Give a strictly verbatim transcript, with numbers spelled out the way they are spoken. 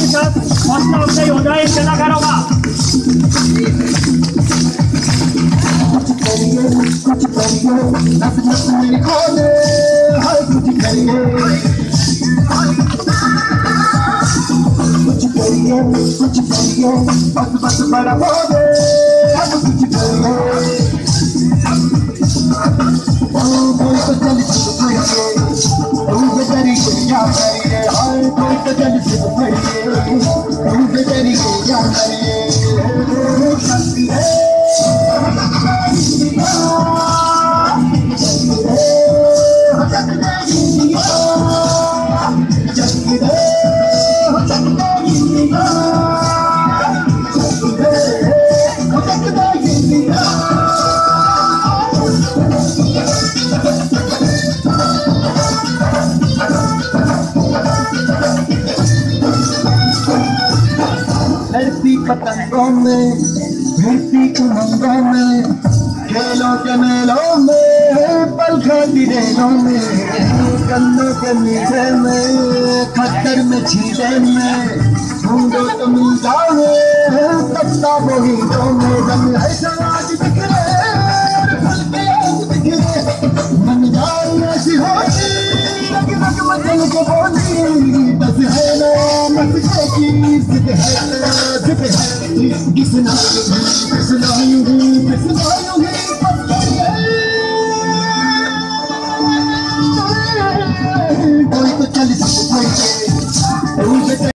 के साथ हौसला अफजाई हो जाए इन कलाकारों का। कुछ करिए कुछ करिए नस नस मेरी खोले हर कुछ करिए कुछ करिए कुछ करिए बस बस बड़ा बोले हर कुछ करिए कोई तो चल करिए तू करिए क्या करिए हर कोई तो चल करिए तू करिए क्या करिए धरती पतंगों में धरती उमंगों में खेलों के मेलों में पल खाती रेलों में गन्नों के मीठे में खट्टर में छीले में ढूंढो तो मिल जाओ तत्ता वही तो में दम है समाज बिखरे फल के आज बिखरे मन जान ऐसी होती रग रग मचल के बोली बस है ना मत की जिद है जिद है किसना